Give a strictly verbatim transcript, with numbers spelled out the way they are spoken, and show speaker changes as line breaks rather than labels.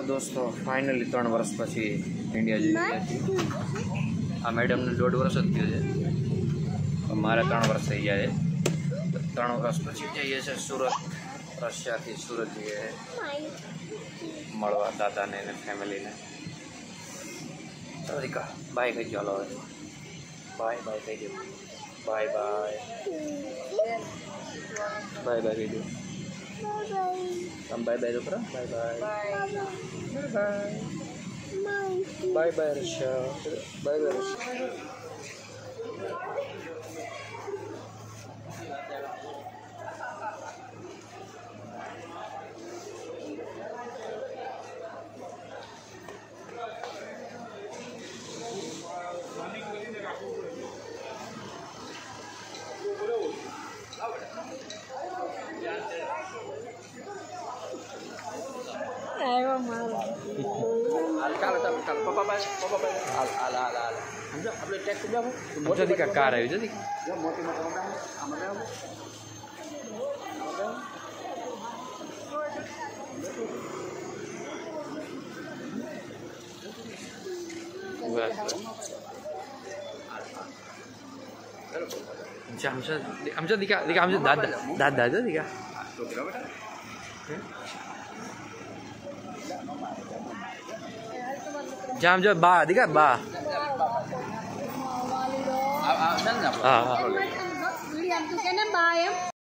दोस्तों फाइनली ત્રણ વર્ષ પછી ઇન્ડિયા જઈ રહ્યા છીએ। આ મેડમને દોઢ વર્ષ જ થયું છે, મારે ત્રણ વર્ષ થઈ ગયા છે। ત્રણ વર્ષ પછી જઈએ છીએ સુરત, રશિયાથી સુરત જઈએ મળવા દાદાને ને ફેમિલીને। ચાલો દીકા બાય કહી ચાલો હવે, બાય બાય કહી દો, બાય બાય બાય બાય કહી દો। हम बाय बाय रुक रहा, bye bye bye bye bye Russia, bye bye Russia. ચાલો ચાલો ચાલો પપ્પા બાય પપ્પા બાય હાલ હાલ હાલ હાલ સમજો આપણે ટેક્સ જાવ મોટી દીકા કાર આવી જતી મોટી મોટી આમાં જાવ आमच्या आमच्या दिका दिका आमच्या दादा दादा दादा दिका जाम जो बा दिखा बा हाँ हाँ